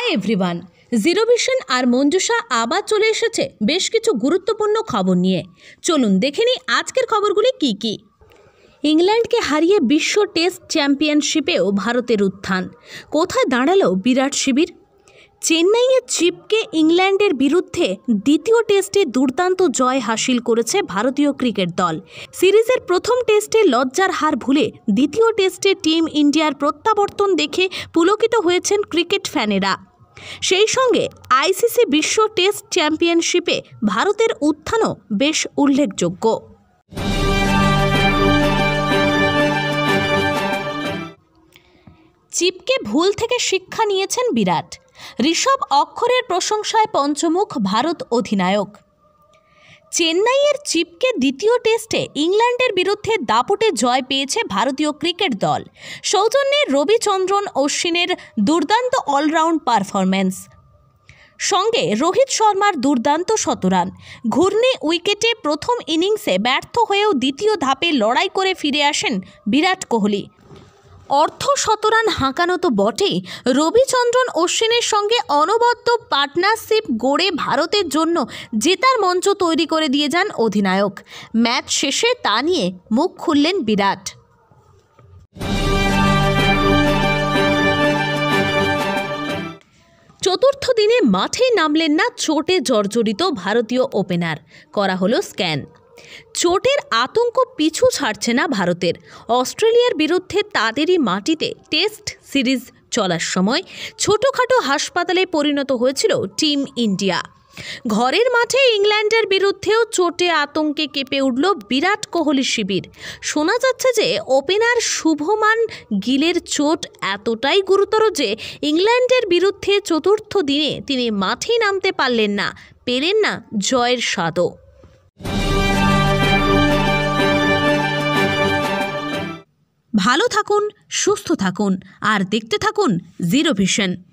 Everyone, zero vision আর মঞ্জুষা আবার চলে এসেছে বেশ কিছু গুরুত্বপূর্ণ খবর নিয়ে। চলুন দেখে নিই আজকের খবরগুলি কি কি। ইংল্যান্ডকে হারিয়ে বিশ্ব টেস্ট চ্যাম্পিয়নশিপেও ভারতের উত্থান। কোথায় দাঁড়ালো বিরাট শিবির? চেন্নাইয়ের চিপকে ইংল্যান্ডের বিরুদ্ধে দ্বিতীয় টেস্টে দুর্দান্ত জয় হাসিল করেছে ভারতীয় ক্রিকেট দল। সিরিজের প্রথম টেস্টে লজ্জার হার ভুলে দ্বিতীয় টেস্টে টিম ইন্ডিয়ার প্রত্যাবর্তন দেখে পুলকিত হয়েছেন ক্রিকেট ফ্যানেরা। সেই সঙ্গে আইসিসি বিশ্ব টেস্ট চ্যাম্পিয়নশিপে ভারতের উত্থানও বেশ উল্লেখযোগ্য। চিপকে ভুল থেকে শিক্ষা নিয়েছেন বিরাট। ঋষভ অক্ষরের প্রশংসায় পঞ্চমুখ ভারত অধিনায়ক। চেন্নাইয়ের চিপকে দ্বিতীয় টেস্টে ইংল্যান্ডের বিরুদ্ধে দাপটে জয় পেয়েছে ভারতীয় ক্রিকেট দল। সৌজন্যে রবিচন্দ্রন অশ্বিনের দুর্দান্ত অলরাউন্ড পারফরম্যান্স, সঙ্গে রোহিত শর্মার দুর্দান্ত শতরান। ঘূর্ণি উইকেটে প্রথম ইনিংসে ব্যর্থ হয়েও দ্বিতীয় ধাপে লড়াই করে ফিরে আসেন বিরাট কোহলি। অর্ধ শতরান হাঁকানো তো বটেই, রবিচন্দ্রন অশ্বিনের সঙ্গে অনবদ্য পার্টনারশিপ গড়ে ভারতের জন্য জেতার মঞ্চ তৈরি করে দিয়ে যান অধিনায়ক। ম্যাচ শেষে তা নিয়ে মুখ খুললেন বিরাট। চতুর্থ দিনে মাঠেই নামলেন না চোটে জর্জরিত ভারতীয় ওপেনার। করা হলো স্ক্যান। চোটের আতঙ্ক পিছু ছাড়ছে না ভারতের। অস্ট্রেলিয়ার বিরুদ্ধে তাদেরই মাটিতে টেস্ট সিরিজ চলার সময় ছোটোখাটো হাসপাতালে পরিণত হয়েছিল টিম ইন্ডিয়া। ঘরের মাঠে ইংল্যান্ডের বিরুদ্ধেও চোটে আতঙ্কে কেঁপে উঠল বিরাট কোহলি শিবির। শোনা যাচ্ছে যে ওপেনার শুভমান গিলের চোট এতটাই গুরুতর যে ইংল্যান্ডের বিরুদ্ধে চতুর্থ দিনে তিনি মাঠেই নামতে পারলেন না, পেলেন না জয়ের স্বাদও। ভালো থাকুন, সুস্থ থাকুন আর দেখতে থাকুন জিরো ভিশন।